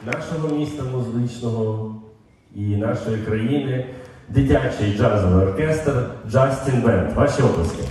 нашого міста музичного і нашої країни дитячий джазовий оркестр Justin Band. Ваші оплески.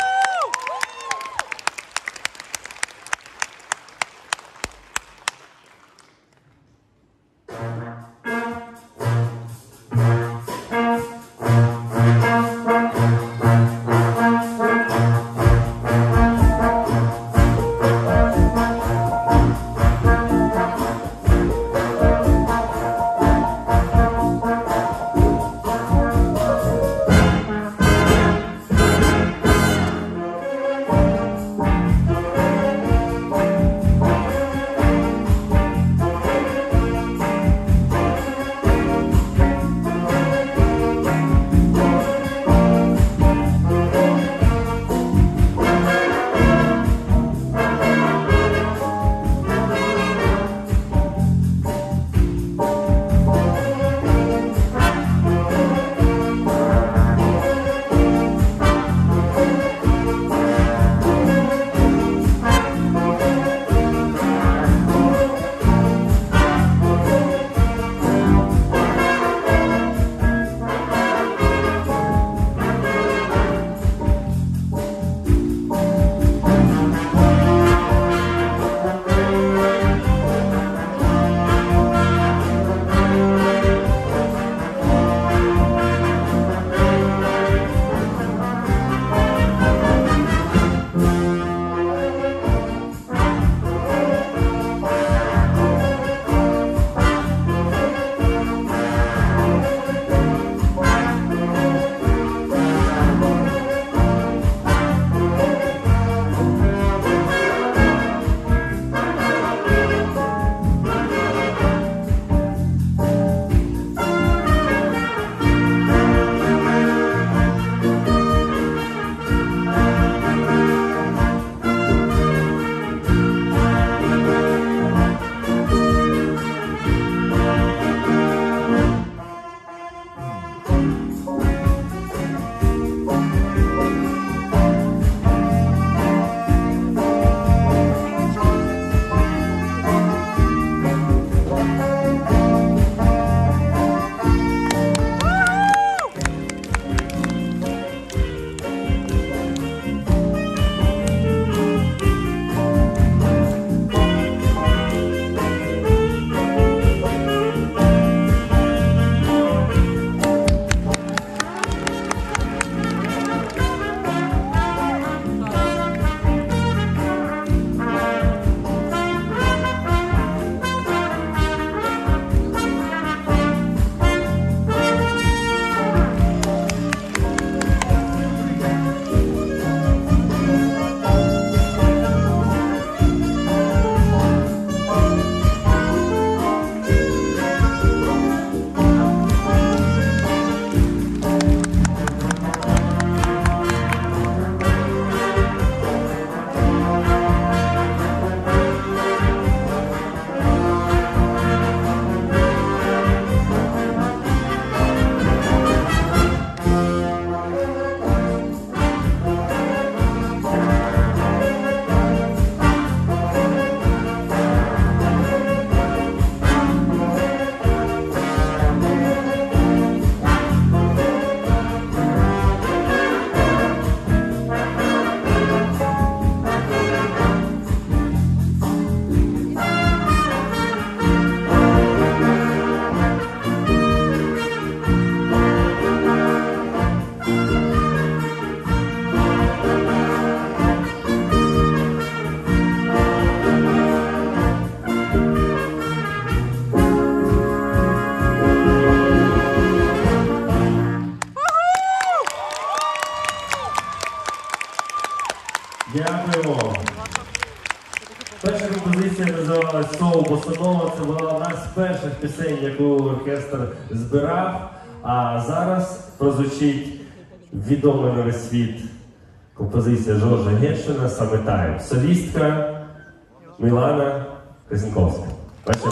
Дякуємо. Перша композиція називалась «Соул Босанова». Це була одна з перших пісень, яку оркестр збирав. А зараз прозвучить відома на весь світ композиція Жоржа Гершвіна «Summertime». Солістка Мілана Красенковська. Бачимо.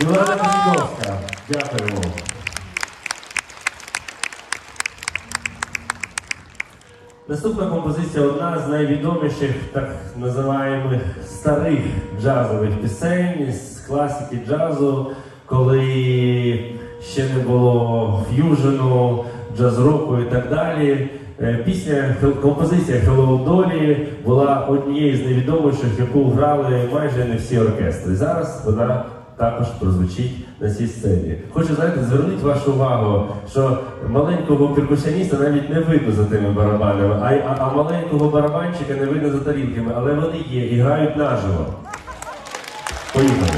Світлана Кузьковська. Дякуємо. Наступна композиція одна з найвідоміших так називаємих старих джазових пісень з класики джазу, коли ще не було ф'южену, джаз-року і так далі. Композиція Hello Dolly була однією з найвідоміших, яку грали майже не всі оркестри. Зараз вона також прозвучить на цій сцені. Хочу, знаєте, звернути вашу увагу, що маленького перкусіоніста навіть не видно за тими барабанами, а маленького барабанчика не видно за тарілками, але вони є і грають наживо. Поїхали.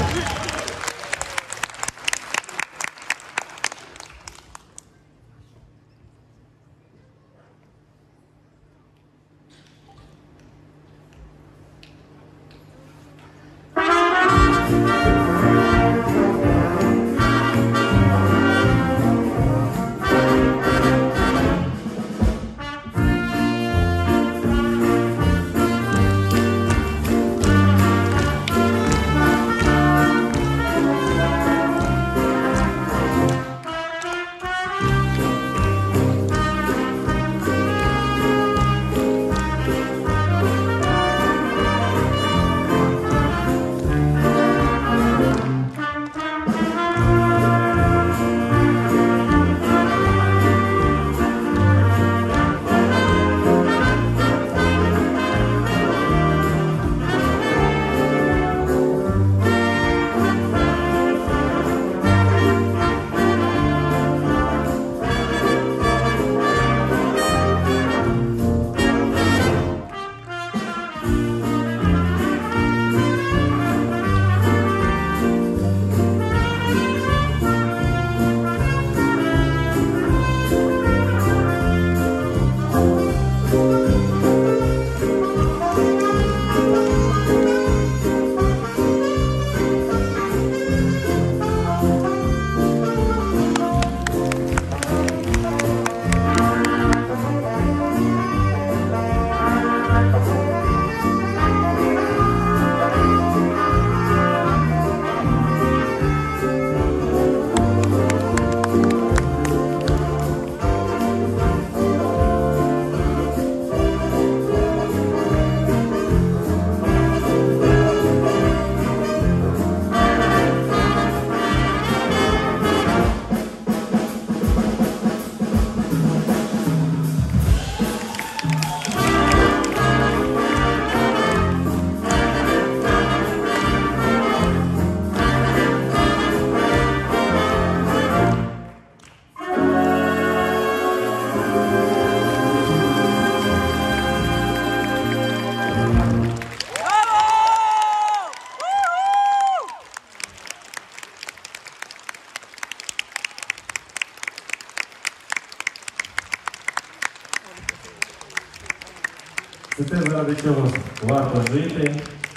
Це те, заради чого варто жити.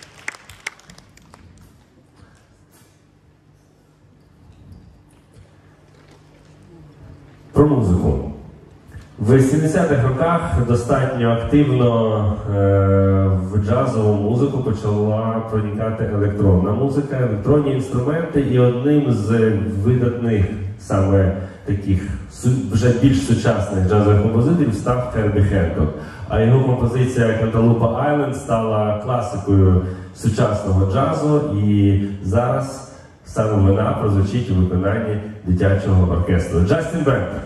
Про музику. В 70-х роках достатньо активно в джазову музику почала проникати електронна музика, електронні інструменти, і одним з видатних саме таких вже більш сучасних джазових композиторів став Хербі Хенкок. А його композиція Cantaloupe Island стала класикою сучасного джазу, і зараз саме вона прозвучить у виконанні дитячого оркестру. Джастін Бендер.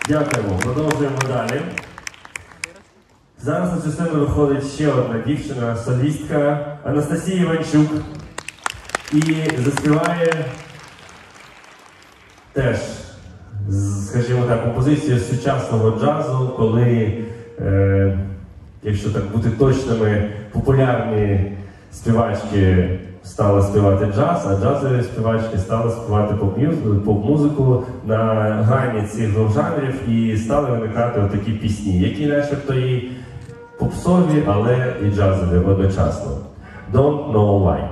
Дякуємо. Продовжуємо далі. Зараз на цю сцену виходить ще одна дівчина, солістка Анастасія Іванчук. І заспіває теж, скажімо так, композицію сучасного джазу, коли, якщо так бути точними, популярні співачки стали співати джаз, а джазові співачки стали співати поп-музику на грані цих двох жанрів, і стали виникати отакі пісні, які начебто і попсові, але і джазові одночасно. Don't know why.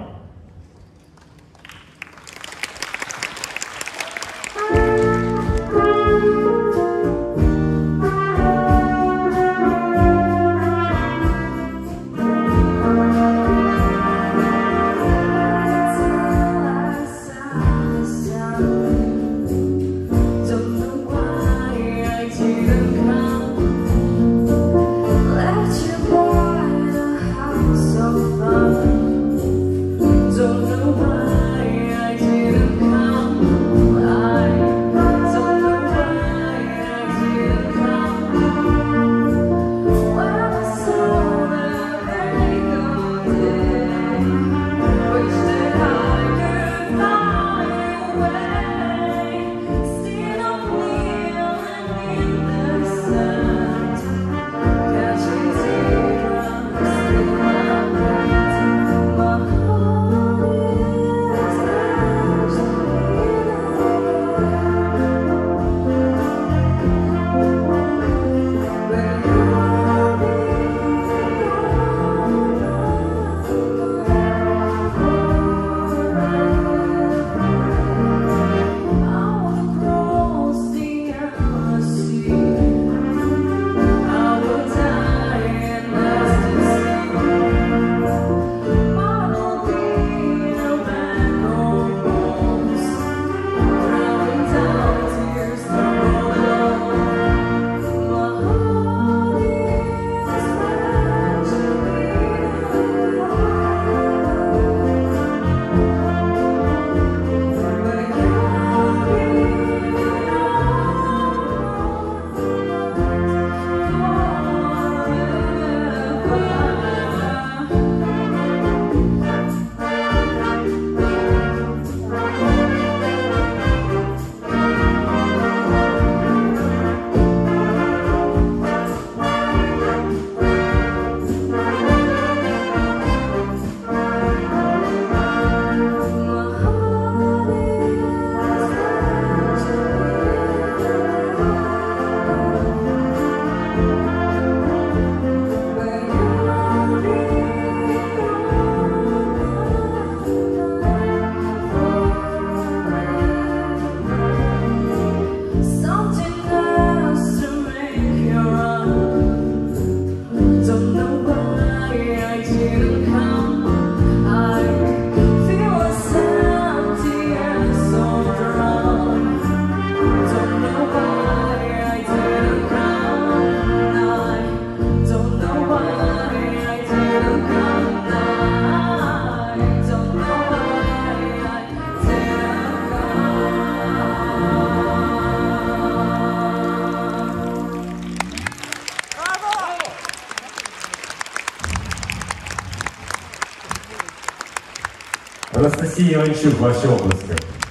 Анастасія Іванчук, ваші оплески.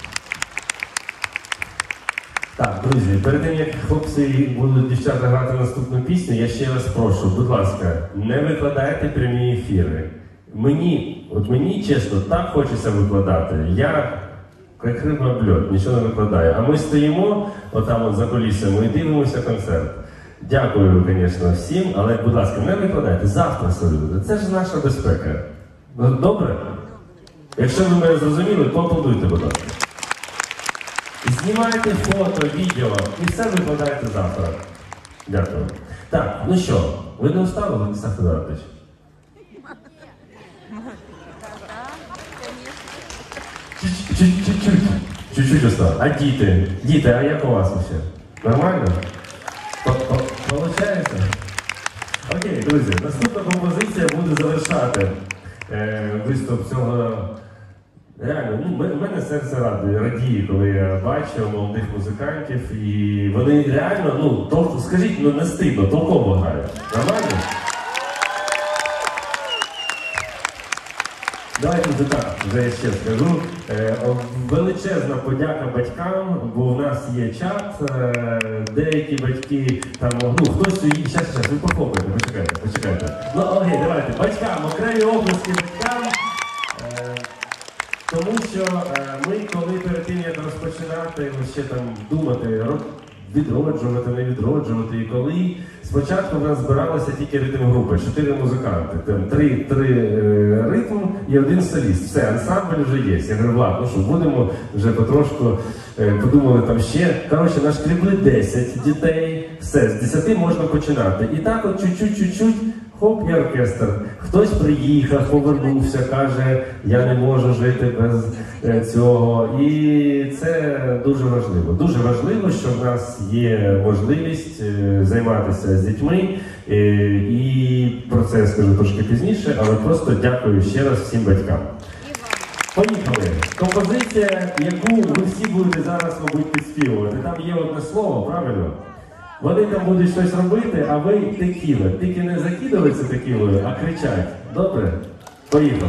Так, друзі, перед тим, як хлопці будуть дівчата грати наступну пісню, я ще раз прошу, будь ласка, не викладайте прямі ефіри. Мені, чесно, так хочеться викладати. Я, як риба об льод, нічого не викладаю. А ми стоїмо отам от за кулісами і дивимося концерт. Дякую, звісно, всім, але, будь ласка, не викладайте. Завтра солюбите. Це ж наша безпека. Добре? Якщо ви мене зрозуміли, поаплодуйте, будь ласка. Знімайте фото, відео і все викладайте завтра. Дякую. Так, ну що, ви не устали, Владислав Федорович? Чуть-чуть устав. А діти? Діти, а як у вас вообще? Нормально? Получається? Окей, друзі, наступна композиція буде завершати виступ Реально, ну, в мене серце радіє, коли я бачу молодих музикантів, і вони реально, ну, скажіть, ну не стидно, толково грають. Нормально? Давайте вже так, вже я ще скажу. Величезна подяка батькам, бо у нас є чат, деякі батьки там, ну хтось, щас, ви похлопайте, почекайте. Ну окей, давайте, батькам, окремі оплески батькам. Тому що ми, коли перед тим, як розпочинати, ще там думати, відроджувати, не відроджувати, і коли спочатку в нас збиралася тільки ритм-група, 4 музиканти, там 3 ритм і 1 соліст. Все, ансамбль вже є. Я говорю, Влад, ну що, будемо вже потрошку, подумали там ще. Коротше, нашкрібли 10 дітей, все, з 10 можна починати. І так от чуть-чуть, хоп, і оркестр. Хтось приїхав, повернувся, каже, я не можу жити без цього. І це дуже важливо. Дуже важливо, що в нас є можливість займатися з дітьми. І про це я скажу трошки пізніше, але просто дякую ще раз всім батькам. Поїхали. Композиція, яку ви всі будете зараз, мабуть, підспівувати. Там є одне слово, правильно? Вони там будуть щось робити, а ви текіли. Тільки не закидуватися текілою, а кричать. Добре? Поїхали.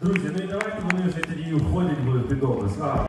Друзі, ну і давайте вони вже тоді уходять, будуть під образ.